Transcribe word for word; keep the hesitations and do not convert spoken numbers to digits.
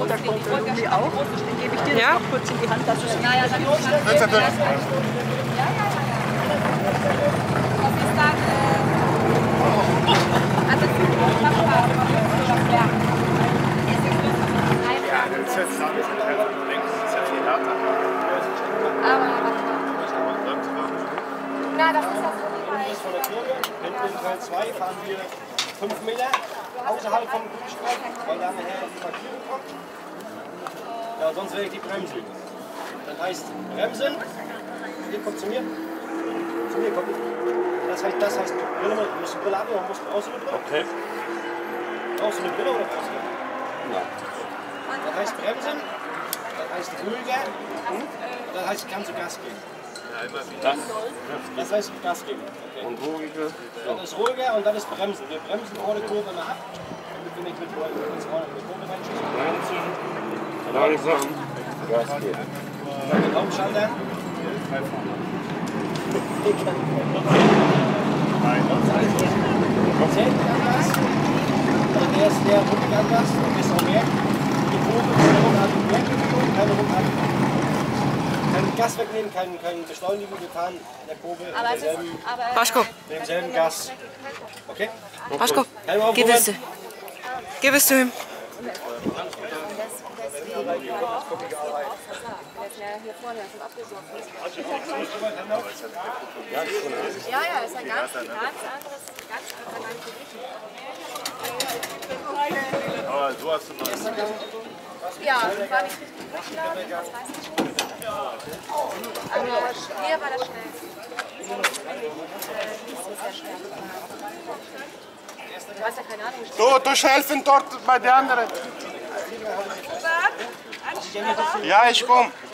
Und da kommt der Lumi auch. Den gebe ich dir Ja? noch kurz in die Hand, dass du es Ja, ja, dann los. Ja, ja, ja. Ja, ja, ja. Das ist dann, äh, also, Ja, das ist jetzt ein bisschen links, das ist ja viel härter. aber, na, das ist das so wie bei... Von der Kurve, hinten in Teil zwei fahren wir fünf Meter außerhalb vom Grünstreifen, weil da nachher die Markierung kommt. Ja, sonst werde ich die Bremsen. Das heißt Bremsen, ihr kommt zu mir, zu mir kommt. Das heißt, das heißt Brille, du musst eine Brille haben, oder musst du brauchst du eine Brille? Okay. Brauchst du eine Brille oder brauchst du eine? Nein. Das heißt Bremsen, das heißt ruhiger, das heißt kannst du Gas geben. Das, Das heißt Gas geben. Okay. und ruhige. Dann ist ruhiger und dann ist Bremsen. Wir bremsen vor der Kurve mal ab, damit wir nicht mit vorne mit der Kurve reinschießen. Langsam Gas geben. Dann den Hauptschalter. Zählt an Gas. Der ist der Rückgang-Gas, der ist auch mehr. Die Kurve, keine ruckartige Merkbewegung, keine ruckartige. Kein Gas wegnehmen, kein, kein Beschleunigen, wir fahren in der Kurve mit Aber es ist, demselben, aber... Paschko, mit demselben Gas. Okay? Paschko, Kein Aufrufen. gib es dir. Gib es zu ihm. Ja, ja, ist ein ganz, ganz anderes, ganz anderes Gewicht. Aber so hast du mal. Ja, war nicht richtig durchladen, das weiß ich nicht. Aber hier war das schnellste. Dies ist sehr schwer. Du hast ja keine Ahnung. Du, du helfen dort bei den anderen. Ja, ich komme.